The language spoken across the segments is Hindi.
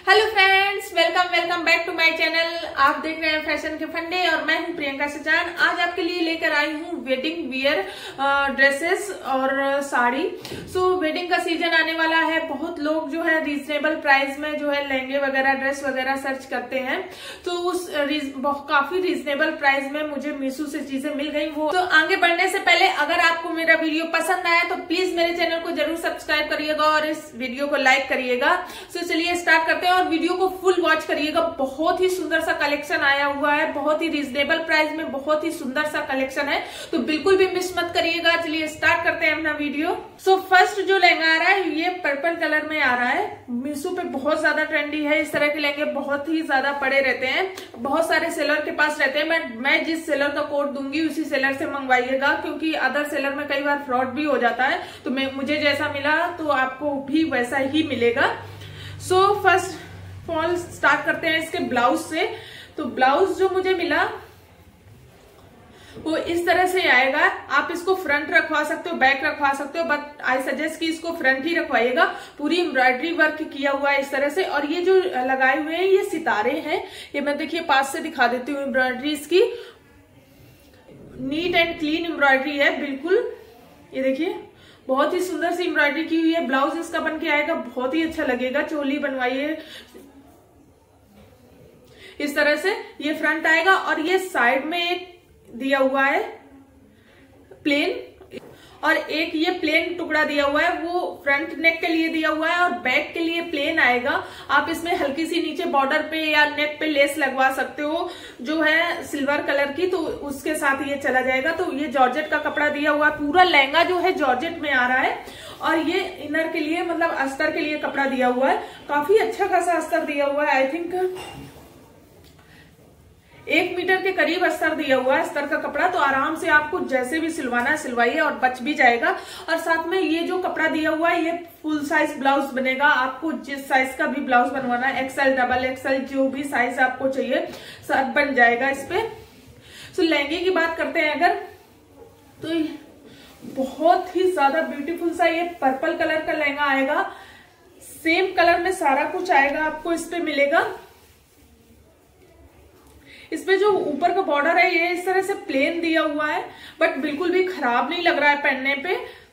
Hello friends, welcome welcome back to my channel. आप देख रहे हैं फैशन के फंडे और मैं हूं प्रियंका सजान। आज आपके लिए लेकर आई हूं वेडिंग वियर ड्रेसेस और साड़ी। वेडिंग का सीजन आने वाला है। बहुत लोग जो है रीजनेबल प्राइस में जो है लहंगे वगैरह ड्रेस वगैरह सर्च करते हैं, तो उस काफी रीजनेबल प्राइस में मुझे मीशो से चीजें मिल गई। वो तो आगे बढ़ने से पहले अगर आपको मेरा वीडियो पसंद आया तो प्लीज मेरे चैनल को जरूर सब्सक्राइब करिएगा और इस वीडियो को लाइक करिएगा। चलिए स्टार्ट करते हैं और वीडियो को फुल वॉच करिएगा। बहुत ही सुंदर सा कलेक्शन आया हुआ है, बहुत ही रीजनेबल प्राइस में बहुत ही सुंदर सा कलेक्शन है, तो बिल्कुल भी मिस मत करिएगा। चलिए स्टार्ट करते हैं अपना वीडियो। फर्स्ट जो लहंगा आ रहा है ये पर्पल कलर में आ रहा है। मीशो पे बहुत ज्यादा ट्रेंडी है, इस तरह के लहंगे बहुत ही ज्यादा पड़े रहते हैं, बहुत सारे सेलर के पास रहते हैं। मैं जिस सेलर का कोड दूंगी उसी सेलर से मंगवाइएगा, क्योंकि अदर सेलर में कई बार फ्रॉड भी हो जाता है। तो मुझे जैसा मिला तो आपको भी वैसा ही मिलेगा। फर्स्ट फॉल स्टार्ट करते हैं इसके ब्लाउज से। तो ब्लाउज जो मुझे मिला वो इस तरह से आएगा। आप इसको फ्रंट रखवा सकते हो, बैक रखवा सकते हो, बट आई सजेस्ट कि इसको फ्रंट ही रखवाइएगा। पूरी एम्ब्रॉयडरी वर्क किया हुआ है इस तरह से, और ये जो लगाए हुए हैं ये सितारे हैं। ये मैं देखिए पास से दिखा देती हूँ। एम्ब्रॉयडरी इसकी नीट एंड क्लीन एम्ब्रॉयडरी है बिल्कुल। ये देखिए बहुत ही सुंदर सी एम्ब्रॉयडरी की हुई है। ब्लाउज इसका बन के आएगा, बहुत ही अच्छा लगेगा। चोली बनवाइए इस तरह से। ये फ्रंट आएगा और ये साइड में एक दिया हुआ है प्लेन, और एक ये प्लेन टुकड़ा दिया हुआ है, वो फ्रंट नेक के लिए दिया हुआ है, और बैक के लिए प्लेन आएगा। आप इसमें हल्की सी नीचे बॉर्डर पे या नेक पे लेस लगवा सकते हो जो है सिल्वर कलर की, तो उसके साथ ये चला जाएगा। तो ये जॉर्जेट का कपड़ा दिया हुआ है। पूरा लहंगा जो है जॉर्जेट में आ रहा है, और ये इनर के लिए मतलब अस्तर के लिए कपड़ा दिया हुआ है। काफी अच्छा खासा अस्तर दिया हुआ है। आई थिंक 1 मीटर के करीब अस्तर दिया हुआ है, अस्तर का कपड़ा। तो आराम से आपको जैसे भी सिलवाना है सिलवाइए और बच भी जाएगा। और साथ में ये जो कपड़ा दिया हुआ है ये फुल साइज ब्लाउज बनेगा। आपको जिस साइज का भी ब्लाउज बनवाना है, एक्सएल डबल एक्सएल जो भी साइज आपको चाहिए सब बन जाएगा इस पे। लहंगे की बात करते हैं अगर, तो बहुत ही ज्यादा ब्यूटीफुल सा ये पर्पल कलर का लहंगा आएगा। सेम कलर में सारा कुछ आएगा आपको इस पे मिलेगा। इसमें जो ऊपर का बॉर्डर है ये इस तरह से प्लेन दिया हुआ है, बट बिल्कुल भी खराब नहीं लग रहा है पहनने पे।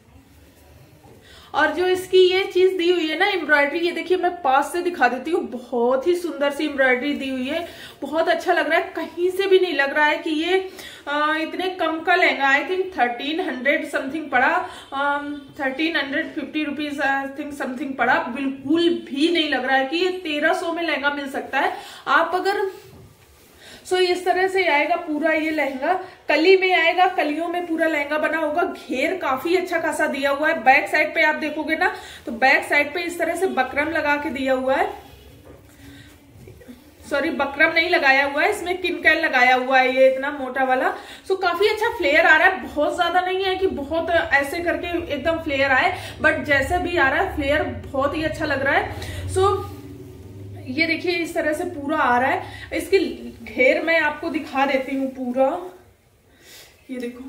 और जो इसकी ये चीज दी हुई है ना एम्ब्रॉयडरी, ये देखिए मैं पास से दिखा देती हूँ। बहुत ही सुंदर सी एम्ब्रॉयडरी दी हुई है, बहुत अच्छा लग रहा है। कहीं से भी नहीं लग रहा है कि ये इतने कम का लहंगा। आई थिंक 1300 समथिंग पड़ा, 1350 रुपीज आई थिंक समथिंग पड़ा। बिल्कुल भी नहीं लग रहा है कि ये 1300 में लहंगा मिल सकता है। आप अगर इस तरह से आएगा पूरा ये लहंगा, कली में आएगा, कलियों में पूरा लहंगा बना होगा। घेर काफी अच्छा खासा दिया हुआ है। बैक साइड पे आप देखोगे ना तो बैक साइड पे इस तरह से बकरम लगा के दिया हुआ है। सॉरी, बकरम नहीं लगाया हुआ है, इसमें किनकैल लगाया हुआ है ये इतना मोटा वाला। काफी अच्छा फ्लेयर आ रहा है। बहुत ज्यादा नहीं है कि बहुत ऐसे करके एकदम फ्लेयर आए, बट जैसा भी आ रहा है फ्लेयर बहुत ही अच्छा लग रहा है। ये देखिए इस तरह से पूरा आ रहा है। इसकी घेर मैं आपको दिखा देती हूँ पूरा। ये देखो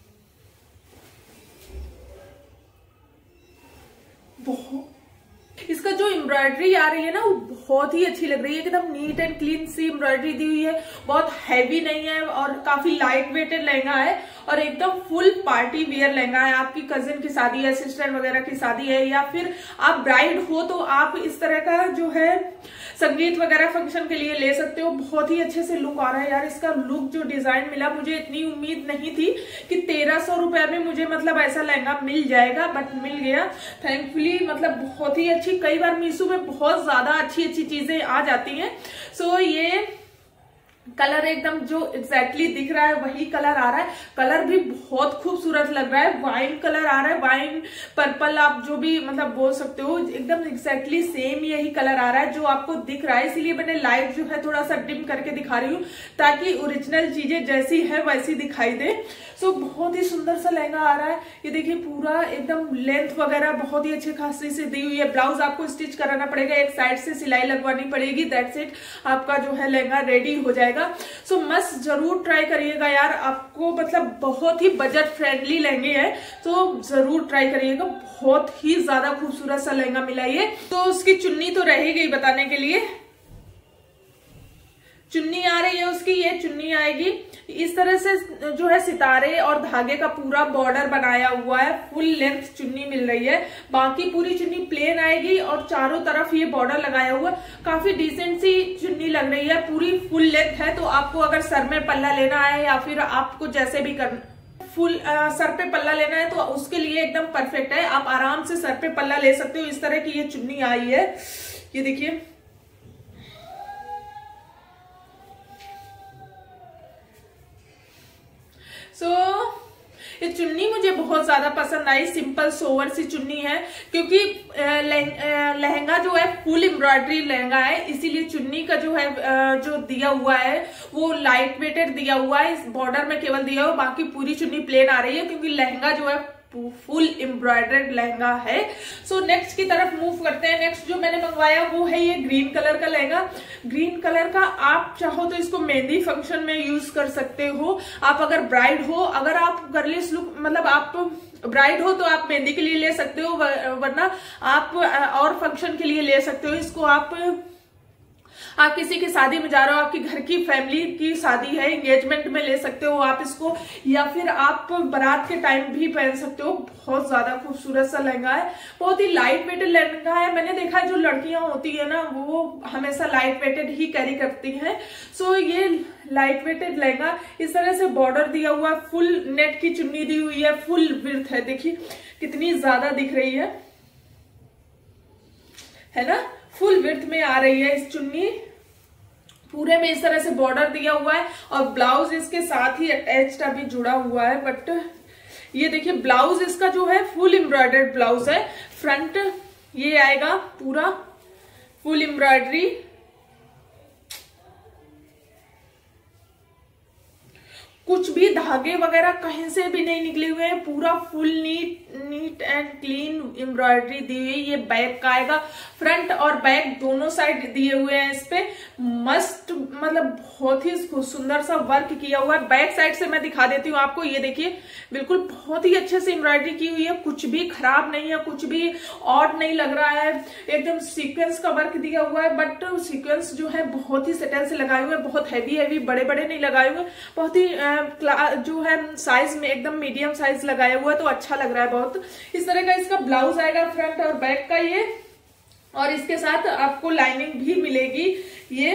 बहुत, इसका जो एम्ब्रॉयडरी आ रही है ना वो बहुत ही अच्छी लग रही है। एकदम नीट एंड क्लीन सी एम्ब्रॉयडरी दी हुई है, बहुत हैवी नहीं है, और काफी लाइट वेटेड लहंगा है, और एकदम फुल पार्टी वियर लहंगा है। आपकी कजिन की शादी है, सिस्टर वगैरह की शादी है, या फिर आप ब्राइड हो तो आप इस तरह का जो है संगीत वगैरह फंक्शन के लिए ले सकते हो। बहुत ही अच्छे से लुक आ रहा है यार। इसका लुक जो डिजाइन मिला, मुझे इतनी उम्मीद नहीं थी कि 1300 रुपए में मुझे मतलब ऐसा लहंगा मिल जाएगा, बट मिल गया थैंकफुली। मतलब बहुत ही अच्छी, कई बार मीशो में बहुत ज्यादा अच्छी अच्छी चीजें आ जाती हैं। ये कलर एकदम जो एग्जैक्टली दिख रहा है वही कलर आ रहा है। कलर भी बहुत खूबसूरत लग रहा है। वाइन कलर आ रहा है, वाइन पर्पल आप जो भी मतलब बोल सकते हो, एकदम एग्जैक्टली सेम यही कलर आ रहा है जो आपको दिख रहा है। इसीलिए मैंने लाइट जो है थोड़ा सा डिम करके दिखा रही हूँ, ताकि ओरिजिनल चीजें जैसी है वैसी दिखाई दे। सो बहुत ही सुंदर सा लहंगा आ रहा है। ये देखिए पूरा एकदम लेंथ वगैरह बहुत ही अच्छे खासी से दी हुई है। ब्लाउज आपको स्टिच कराना पड़ेगा, एक साइड से सिलाई लगवानी पड़ेगी, दैट्स इट, आपका जो है लहंगा रेडी हो जाएगा। सो मस्त जरूर ट्राई करिएगा यार, आपको मतलब बहुत ही बजट फ्रेंडली लहंगे हैं, तो जरूर ट्राई करिएगा। बहुत ही ज्यादा खूबसूरत सा लहंगा मिला ये। तो उसकी चुन्नी तो रह गई बताने के लिए, चुन्नी आ रही है उसकी, ये चुन्नी आएगी इस तरह से, जो है सितारे और धागे का पूरा बॉर्डर बनाया हुआ है, फुल लेंथ चुन्नी मिल रही है। बाकी पूरी चुन्नी प्लेन आएगी और चारों तरफ ये बॉर्डर लगाया हुआ, काफी डिसेंट सी चुन्नी लग रही है, पूरी फुल लेंथ है। तो आपको अगर सर में पल्ला लेना है या फिर आपको जैसे भी करना फुल सर पे पल्ला लेना है तो उसके लिए एकदम परफेक्ट है, आप आराम से सर पे पल्ला ले सकते हो। इस तरह की ये चुन्नी आई है, ये देखिए। ये चुन्नी मुझे बहुत ज्यादा पसंद आई, सिंपल सोवर सी चुन्नी है, क्योंकि लहंगा जो है फुल एम्ब्रॉयडरी लहंगा है, इसीलिए चुन्नी का जो है जो दिया हुआ है वो लाइट वेटेड दिया हुआ है, इस बॉर्डर में केवल दिया हुआ, बाकी पूरी चुन्नी प्लेन आ रही है, क्योंकि लहंगा जो है फुल एम्ब्रॉयडर्ड लहंगा है। सो नेक्स्ट की तरफ मूव करते हैं। नेक्स्ट जो मैंने मंगवाया वो है ये ग्रीन कलर का लहंगा। ग्रीन कलर का आप चाहो तो इसको मेहंदी फंक्शन में यूज कर सकते हो, आप अगर ब्राइड हो, अगर आप गर्लिश लुक मतलब आप ब्राइड हो तो आप मेहंदी के लिए ले सकते हो, वरना आप और फंक्शन के लिए ले सकते हो इसको। आप किसी की शादी में जा रहे हो, आपकी घर की फैमिली की शादी है, एंगेजमेंट में ले सकते हो आप इसको, या फिर आप बारात के टाइम भी पहन सकते हो। बहुत ज्यादा खूबसूरत सा लहंगा है, बहुत ही लाइट वेटेड लहंगा है। मैंने देखा है जो लड़कियां होती है ना वो हमेशा लाइट वेटेड ही कैरी करती हैं। सो ये लाइट वेटेड लहंगा, इस तरह से बॉर्डर दिया हुआ, फुल नेट की चुन्नी दी हुई है, फुल विड्थ है, देखिए कितनी ज्यादा दिख रही है ना, फुल विड्थ में आ रही है इस चुन्नी, पूरे में इस तरह से बॉर्डर दिया हुआ है और ब्लाउज इसके साथ ही अटैच्ड अभी जुड़ा हुआ है। बट ये देखिए ब्लाउज इसका जो है फुल एम्ब्रॉयडर्ड ब्लाउज है, फ्रंट ये आएगा पूरा फुल एम्ब्रॉयडरी, कुछ भी धागे वगैरह कहीं से भी नहीं निकले हुए हैं, पूरा full neat and clean embroidery दी हुई। ये बैक का आएगा, फ्रंट और बैक दोनों साइड दिए हुए हैं इस पे, मस्त मतलब बहुत ही सुंदर सा वर्क किया हुआ है। बैक साइड से मैं दिखा देती हूँ आपको, ये देखिए बिल्कुल बहुत ही अच्छे से एम्ब्रॉयडरी की हुई है, कुछ भी खराब नहीं है, कुछ भी ऑड नहीं लग रहा है, एकदम सीक्वेंस का वर्क दिया हुआ है। बट सीक्वेंस जो है बहुत ही सटल से लगाए हुए, बहुत हैवी बड़े बड़े नहीं लगाए हुए, बहुत ही जो है साइज में एकदम मीडियम साइज लगाया हुआ है, तो अच्छा लग रहा है बहुत। इस तरह का इसका ब्लाउज आएगा फ्रंट और बैक का ये, और इसके साथ आपको लाइनिंग भी मिलेगी। ये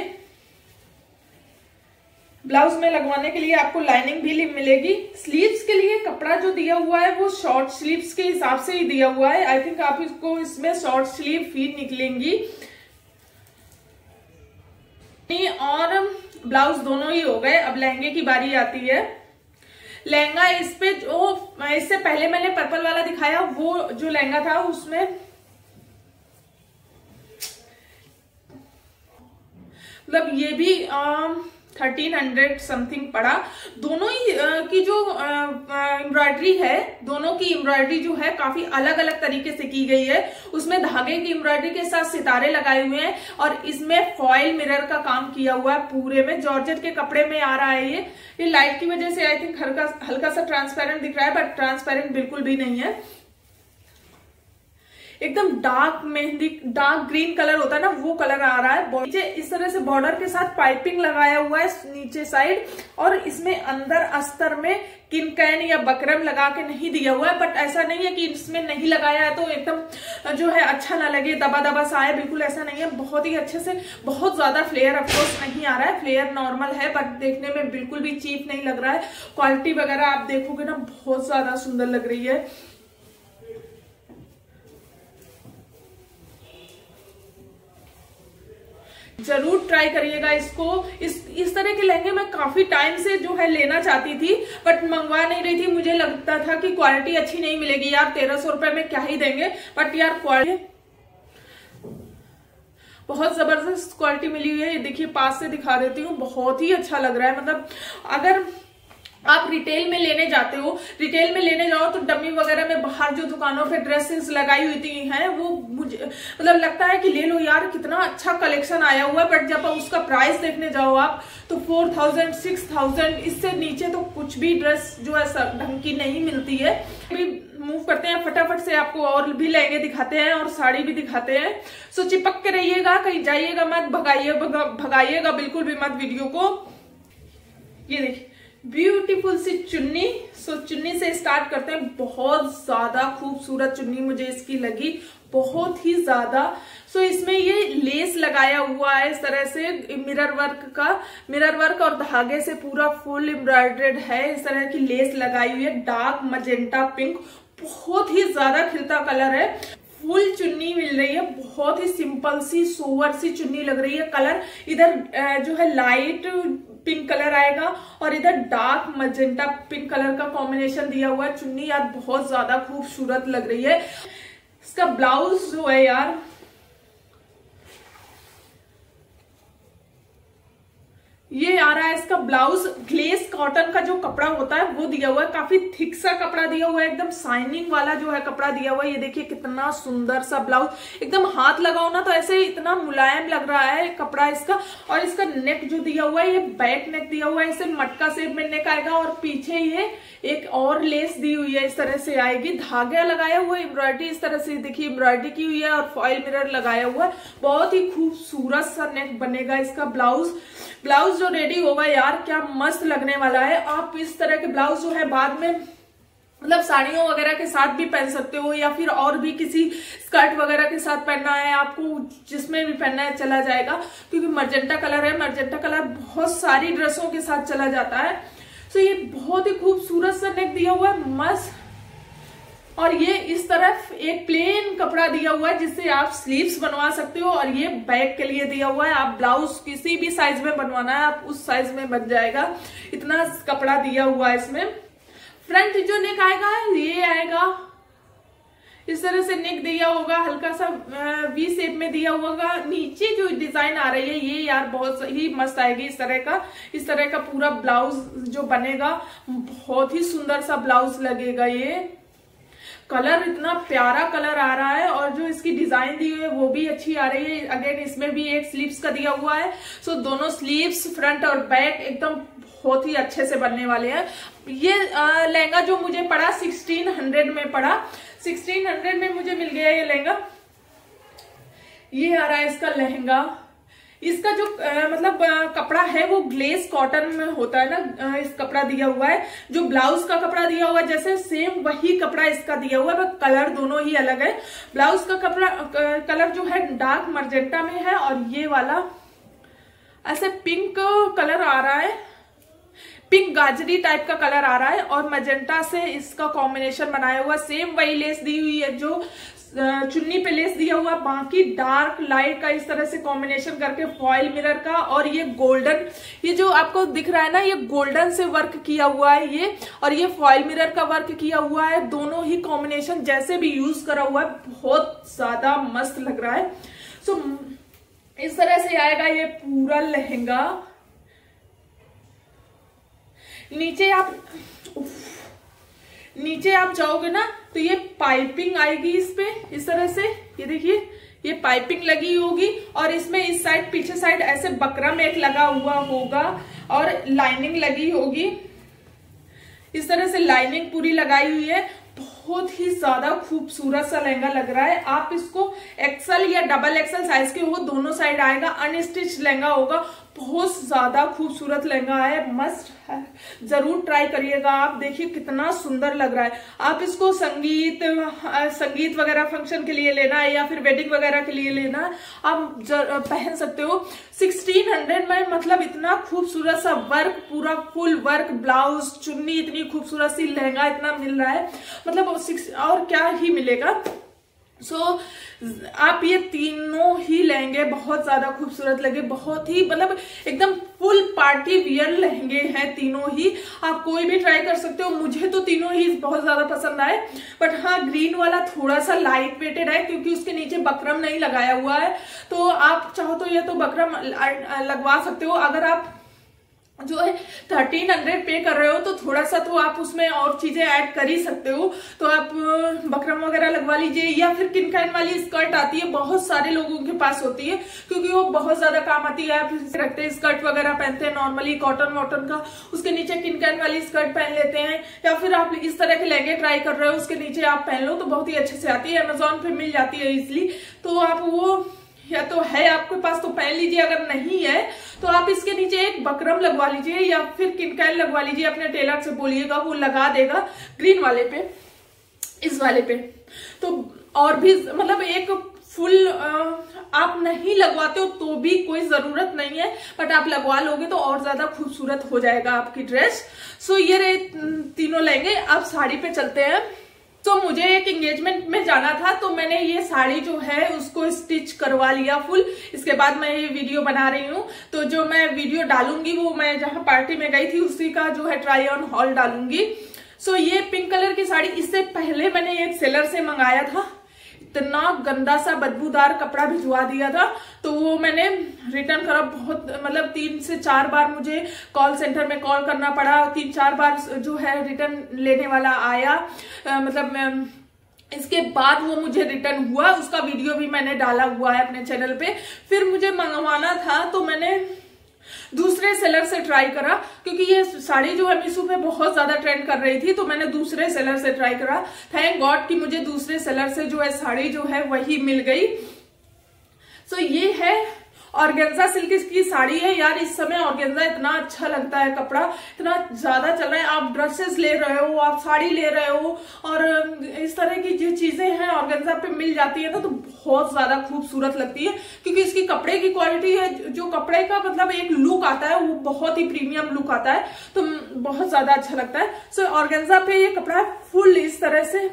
ब्लाउज में लगवाने के लिए आपको लाइनिंग भी मिलेगी। स्लीव्स के लिए कपड़ा जो दिया हुआ है वो शॉर्ट स्लीव्स के हिसाब से ही दिया हुआ है, आई थिंक आप इसको इसमें शॉर्ट स्लीव ही निकलेंगी, और ब्लाउज दोनों ही हो गए। अब लहंगे की बारी आती है। लहंगा इस पे जो इससे पहले मैंने पर्पल वाला दिखाया, वो जो लहंगा था उसमें मतलब ये भी 1300 समथिंग पड़ा। दोनों ही की जो एम्ब्रॉयडरी है, दोनों की एम्ब्रॉयडरी जो है काफी अलग अलग तरीके से की गई है। उसमें धागे की एम्ब्रॉयडरी के साथ सितारे लगाए हुए हैं, और इसमें फॉयल मिरर का काम किया हुआ है, पूरे में जॉर्जेट के कपड़े में आ रहा है। ये लाइट की वजह से आई थिंक हल्का सा ट्रांसपेरेंट दिख रहा है, बट ट्रांसपेरेंट बिल्कुल भी नहीं है, एकदम डार्क ग्रीन कलर होता है ना, वो कलर आ रहा है। नीचे इस तरह से बॉर्डर के साथ पाइपिंग लगाया हुआ है नीचे साइड, और इसमें अंदर अस्तर में किनकैन या बकरम लगा के नहीं दिया हुआ है। बट ऐसा नहीं है कि इसमें नहीं लगाया है तो एकदम जो है अच्छा ना लगे, दबा दबा सा आए, बिल्कुल ऐसा नहीं है। बहुत ही अच्छे से, बहुत ज्यादा फ्लेयर ऑफकोर्स नहीं आ रहा है, फ्लेयर नॉर्मल है, बट देखने में बिल्कुल भी चीप नहीं लग रहा है। क्वालिटी वगैरह आप देखोगे ना बहुत ज्यादा सुंदर लग रही है। जरूर ट्राई करिएगा इसको। इस तरह के लहंगे मैं काफी टाइम से जो है लेना चाहती थी, बट मंगवा नहीं रही थी। मुझे लगता था कि क्वालिटी अच्छी नहीं मिलेगी यार, 1300 रुपए में क्या ही देंगे, बट यार क्वालिटी बहुत जबरदस्त क्वालिटी मिली हुई है। ये देखिए पास से दिखा देती हूँ, बहुत ही अच्छा लग रहा है। मतलब अगर आप रिटेल में लेने जाते हो, रिटेल में लेने जाओ तो डमी वगैरह में बाहर जो दुकानों पे ड्रेसेस लगाई हुई हैं वो मुझे मतलब लगता है कि ले लो यार कितना अच्छा कलेक्शन आया हुआ है, बट जब उसका प्राइस देखने जाओ आप तो 4000 6000 इससे नीचे तो कुछ भी ड्रेस जो है ढंग की नहीं मिलती है। अभी मूव करते हैं फटाफट से, आपको और भी लहंगे दिखाते हैं और साड़ी भी दिखाते हैं। सो चिपक के रहिएगा, कहीं जाइएगा मत, भगाइएगा बिल्कुल भी मत वीडियो को। ये देखिए ब्यूटीफुल सी चुन्नी। सो चुन्नी से स्टार्ट करते हैं। बहुत ज्यादा खूबसूरत चुन्नी मुझे इसकी लगी, बहुत ही ज्यादा। सो इसमें ये लेस लगाया हुआ है इस तरह से मिरर वर्क और धागे से पूरा फुल एम्ब्रॉयडर्ड है। इस तरह की लेस लगाई हुई है, डार्क मजेंटा पिंक, बहुत ही ज्यादा खिलता कलर है। फुल चुन्नी मिल रही है, बहुत ही सिंपल सी सोवर सी चुन्नी लग रही है। कलर इधर जो है लाइट पिंक कलर आएगा और इधर डार्क मजेंटा पिंक कलर का कॉम्बिनेशन दिया हुआ है। चुन्नी यार बहुत ज्यादा खूबसूरत लग रही है। इसका ब्लाउज जो है यार ये आ रहा है, इसका ब्लाउज ग्लेस कॉटन का जो कपड़ा होता है वो दिया हुआ है, काफी थिक सा कपड़ा दिया हुआ है, एकदम शाइनिंग वाला जो है कपड़ा दिया हुआ है। ये देखिए कितना सुंदर सा ब्लाउज, एकदम हाथ लगाओ ना तो ऐसे इतना मुलायम लग रहा है कपड़ा इसका। और इसका नेक जो दिया हुआ है ये बैक नेक दिया हुआ है, इसे मटका शेप में नेक आएगा और पीछे ये एक और लेस दी हुई है, इस तरह से आएगी। धागा लगाया हुआ है, एम्ब्रॉयडरी इस तरह से देखिए एम्ब्रॉयडरी की हुई है और फॉइल मिरर लगाया हुआ है। बहुत ही खूबसूरत सा नेक बनेगा इसका। ब्लाउज जो रेडी होगा यार क्या मस्त लगने वाला है। आप इस तरह के ब्लाउज जो है बाद में मतलब साड़ियों वगैरह के साथ भी पहन सकते हो, या फिर और भी किसी स्कर्ट वगैरह के साथ पहनना है आपको, जिसमें भी पहनना है चला जाएगा, क्योंकि मर्जेंटा कलर है। मर्जेंटा कलर बहुत सारी ड्रेसों के साथ चला जाता है। तो ये बहुत ही खूबसूरत सा नेक दिया हुआ है, मस्त। और ये इस तरफ एक प्लेन कपड़ा दिया हुआ है जिससे आप स्लीव्स बनवा सकते हो, और ये बैक के लिए दिया हुआ है। आप ब्लाउज किसी भी साइज में बनवाना है आप उस साइज में बन जाएगा, इतना कपड़ा दिया हुआ है इसमें। फ्रंट जो नेक आएगा ये आएगा इस तरह से, नेक दिया होगा हल्का सा वी शेप में दिया होगा। नीचे जो डिजाइन आ रही है ये यार बहुत ही मस्त आएगी। इस तरह का पूरा ब्लाउज जो बनेगा बहुत ही सुंदर सा ब्लाउज लगेगा। ये कलर इतना प्यारा कलर आ रहा है और जो इसकी डिजाइन दी हुई है वो भी अच्छी आ रही है। अगेन इसमें भी एक स्लीव्स का दिया हुआ है। सो दोनों स्लीव्स फ्रंट और बैक एकदम बहुत ही अच्छे से बनने वाले हैं। ये लहंगा जो मुझे पड़ा 1600 में पड़ा, 1600 में मुझे मिल गया ये लहंगा। ये आ रहा है इसका लहंगा। इसका जो मतलब कपड़ा है वो ग्लेस कॉटन में होता है ना, इस कपड़ा दिया हुआ है। जो ब्लाउज का कपड़ा दिया हुआ है जैसे सेम वही कपड़ा इसका दिया हुआ है, पर कलर दोनों ही अलग है। ब्लाउज का कपड़ा कलर जो है डार्क मर्जेंटा में है और ये वाला ऐसे पिंक कलर आ रहा है, पिंक गाजरी टाइप का कलर आ रहा है और मजेंटा से इसका कॉम्बिनेशन बनाया हुआ। सेम वही लेस दी हुई है जो चुन्नी पे लेस दिया हुआ, बाकी डार्क लाइट का इस तरह से कॉम्बिनेशन करके फॉइल मिरर का, और ये गोल्डन, ये जो आपको दिख रहा है ना ये गोल्डन से वर्क किया हुआ है ये, और ये फॉइल मिरर का वर्क किया हुआ है। दोनों ही कॉम्बिनेशन जैसे भी यूज करा हुआ है बहुत ज्यादा मस्त लग रहा है। सो इस तरह से आएगा ये पूरा लहंगा। नीचे आप जाओगे ना तो ये पाइपिंग आएगी इस पे इस तरह से, ये देखिए ये पाइपिंग लगी होगी और इसमें इस साइड पीछे साइड ऐसे बकरम एक लगा हुआ होगा और लाइनिंग लगी होगी। इस तरह से लाइनिंग पूरी लगाई हुई है। बहुत ही ज्यादा खूबसूरत सा लहंगा लग रहा है। आप इसको एक्सल या डबल एक्सल साइज के हो, दोनों साइड आएगा, अनस्टिच लहंगा होगा। बहुत ज्यादा खूबसूरत लहंगा है, मस्त है, जरूर ट्राई करिएगा आप। देखिए कितना सुंदर लग रहा है। आप इसको संगीत वगैरह फंक्शन के लिए लेना है या फिर वेडिंग वगैरह के लिए लेना है, आप पहन सकते हो। 1600 में मतलब इतना खूबसूरत सा वर्क, पूरा फुल वर्क, ब्लाउज, चुन्नी, इतनी खूबसूरत सी लहंगा इतना मिल रहा है, मतलब और क्या ही मिलेगा। आप ये तीनों ही लहंगे बहुत ज्यादा खूबसूरत लगे, बहुत ही मतलब एकदम फुल पार्टी वियर लहंगे हैं तीनों ही। आप कोई भी ट्राई कर सकते हो। मुझे तो तीनों ही बहुत ज्यादा पसंद आए, बट हाँ ग्रीन वाला थोड़ा सा लाइट वेटेड है क्योंकि उसके नीचे बकरम नहीं लगाया हुआ है। तो आप चाहो तो ये तो बकरम लगवा सकते हो। अगर आप जो है 1300 पे कर रहे हो तो थोड़ा सा तो आप उसमें और चीजें ऐड कर ही सकते हो। तो आप बकरम वगैरह लगवा लीजिए, या फिर किनकैन वाली स्कर्ट आती है, बहुत सारे लोगों के पास होती है क्योंकि वो बहुत ज्यादा काम आती है। आप रखते हैं स्कर्ट वगैरह पहनते हैं नॉर्मली कॉटन वॉटन का, उसके नीचे किनकैन वाली स्कर्ट पहन लेते हैं, या फिर आप इस तरह के लहंगे ट्राई कर रहे हो उसके नीचे आप पहन लो तो बहुत ही अच्छे से आती है। अमेजोन पे मिल जाती है इजिली, तो आप वो या तो है आपके पास तो पहन लीजिए, अगर नहीं है तो आप इसके नीचे एक बकरम लगवा लीजिए या फिर किनकैन लगवा लीजिए। अपने टेलर से बोलिएगा वो लगा देगा ग्रीन वाले पे, इस वाले पे। तो और भी मतलब एक फुल आप नहीं लगवाते हो तो भी कोई जरूरत नहीं है, बट आप लगवा लोगे तो और ज्यादा खूबसूरत हो जाएगा आपकी ड्रेस। सो ये रहे तीनों लहंगे। अब साड़ी पे चलते हैं। तो मुझे एक एंगेजमेंट में जाना था तो मैंने ये साड़ी जो है उसको स्टिच करवा लिया फुल। इसके बाद मैं ये वीडियो बना रही हूँ, तो जो मैं वीडियो डालूंगी वो मैं जहाँ पार्टी में गई थी उसी का जो है ट्राई ऑन हॉल डालूंगी। सो ये पिंक कलर की साड़ी, इससे पहले मैंने एक सेलर से मंगाया था, इतना गंदा सा बदबूदार कपड़ा भिजवा दिया था, तो वो मैंने रिटर्न करा। बहुत मतलब 3 से 4 बार मुझे कॉल सेंटर में कॉल करना पड़ा, 3-4 बार जो है रिटर्न लेने वाला आया, मतलब इसके बाद वो मुझे रिटर्न हुआ। उसका वीडियो भी मैंने डाला हुआ है अपने चैनल पे। फिर मुझे मंगवाना था तो मैंने दूसरे सेलर से ट्राई करा, क्योंकि ये साड़ी जो है मीशो पे बहुत ज्यादा ट्रेंड कर रही थी, तो मैंने दूसरे सेलर से ट्राई करा। थैंक गॉड कि मुझे दूसरे सेलर से जो है साड़ी जो है वही मिल गई। सो ये है ऑर्गेन्जा सिल्क की साड़ी है। यार इस समय ऑर्गेन्जा इतना अच्छा लगता है, कपड़ा इतना ज्यादा चल रहा है। आप ड्रेसेस ले रहे हो, आप साड़ी ले रहे हो, और इस तरह की जो चीजें हैं ऑर्गेन्जा पे मिल जाती है ना, तो बहुत ज्यादा खूबसूरत लगती है, क्योंकि इसकी कपड़े की क्वालिटी है, जो कपड़े का मतलब एक लुक आता है वो बहुत ही प्रीमियम लुक आता है, तो बहुत ज्यादा अच्छा लगता है। सो ऑर्गेन्जा पे ये कपड़ा फुल इस तरह से,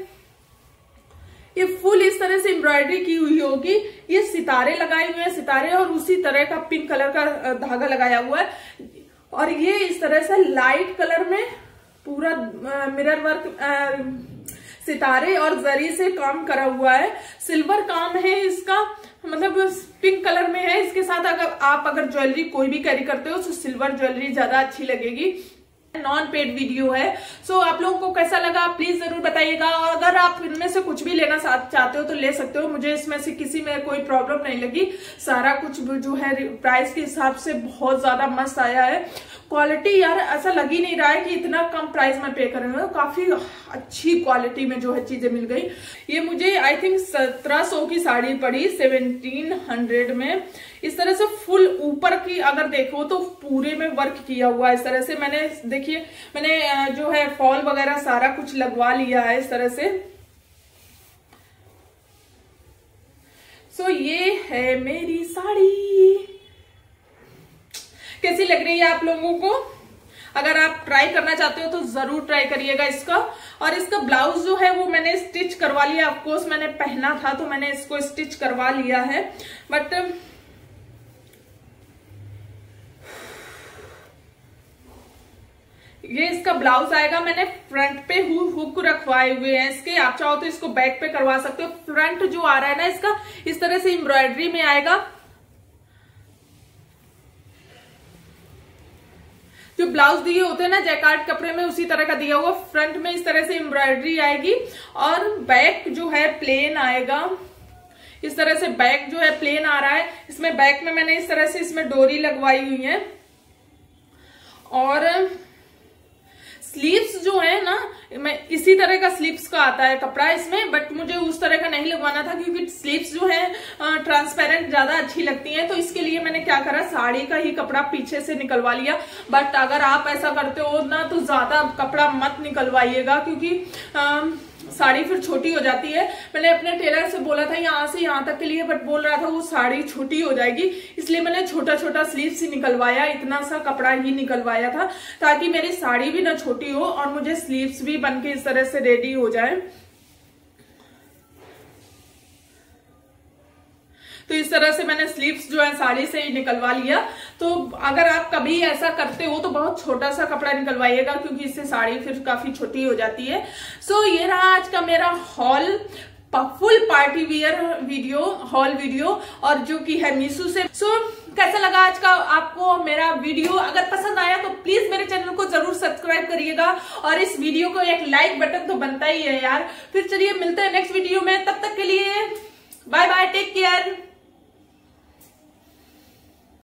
ये फुल इस तरह से एम्ब्रॉयडरी की हुई होगी। ये सितारे लगाए हुए हैं, सितारे, और उसी तरह का पिंक कलर का धागा लगाया हुआ है, और ये इस तरह से लाइट कलर में पूरा मिरर वर्क सितारे और जरी से काम करा हुआ है। सिल्वर काम है इसका, मतलब पिंक कलर में है। इसके साथ अगर ज्वेलरी कोई भी कैरी करते हो तो सिल्वर ज्वेलरी ज्यादा अच्छी लगेगी। नॉन पेड वीडियो है। सो आप लोगों को कैसा लगा प्लीज जरूर बताइएगा, और अगर आप इनमें से कुछ भी लेना चाहते हो तो ले सकते हो। मुझे इसमें से किसी में कोई प्रॉब्लम नहीं लगी, सारा कुछ जो है प्राइस के हिसाब से बहुत ज्यादा मस्त आया है। क्वालिटी यार ऐसा लग ही नहीं रहा है कि इतना कम प्राइस में पे कर रहे हो, काफी अच्छी क्वालिटी में जो है चीजें मिल गई। ये मुझे आई थिंक 1700 की साड़ी पड़ी 1700 में। इस तरह से फुल ऊपर की अगर देखो तो पूरे में वर्क किया हुआ है। इस तरह से मैंने देखिए मैंने जो है फॉल वगैरह सारा कुछ लगवा लिया है इस तरह से। सो ये है मेरी साड़ी। कैसी लग रही है आप लोगों को? अगर आप ट्राई करना चाहते हो तो जरूर ट्राई करिएगा इसका। और इसका ब्लाउज जो है वो मैंने स्टिच करवा लिया। ऑफकोर्स मैंने पहना था तो मैंने इसको स्टिच करवा लिया है, बट ये इसका ब्लाउज आएगा। मैंने फ्रंट पे हुक रखवाए हुए हैं इसके, आप चाहो तो इसको बैक पे करवा सकते हो। फ्रंट जो आ रहा है ना इसका इस तरह से एम्ब्रॉयडरी में आएगा। जो ब्लाउज दिए होते हैं ना जैकार्ड कपड़े में, उसी तरह का दिया हुआ। फ्रंट में इस तरह से एम्ब्रॉयडरी आएगी और बैक जो है प्लेन आएगा। इस तरह से बैक जो है प्लेन आ रहा है। इसमें बैक में मैंने इस तरह से इसमें डोरी लगवाई हुई है। और स्लीव्स जो है ना, मैं इसी तरह का स्लीव्स का आता है कपड़ा इसमें, बट मुझे उस तरह का नहीं लगवाना था क्योंकि स्लीव्स जो है ट्रांसपेरेंट ज्यादा अच्छी लगती हैं। तो इसके लिए मैंने क्या करा, साड़ी का ही कपड़ा पीछे से निकलवा लिया। बट अगर आप ऐसा करते हो ना तो ज्यादा कपड़ा मत निकलवाइएगा, क्योंकि साड़ी फिर छोटी हो जाती है। मैंने अपने टेलर से बोला था यहाँ से यहाँ तक के लिए, बट बोल रहा था वो साड़ी छोटी हो जाएगी, इसलिए मैंने छोटा छोटा स्लीव्स ही निकलवाया। इतना सा कपड़ा ही निकलवाया था ताकि मेरी साड़ी भी ना छोटी हो और मुझे स्लीव्स भी बनके इस तरह से रेडी हो जाए। तो इस तरह से मैंने स्लीव्स जो है साड़ी से ही निकलवा लिया। तो अगर आप कभी ऐसा करते हो तो बहुत छोटा सा कपड़ा निकलवाइएगा, क्योंकि इससे साड़ी फिर काफी छोटी हो जाती है। सो ये रहा आज का मेरा haul, full party wear video, haul video, और जो कि है मीशो से। सो कैसा लगा आज का आपको मेरा वीडियो? अगर पसंद आया तो प्लीज मेरे चैनल को जरूर सब्सक्राइब करिएगा और इस वीडियो को एक लाइक बटन तो बनता ही है यार। फिर चलिए मिलते हैं नेक्स्ट वीडियो में, तब तक के लिए बाय बाय, टेक केयर।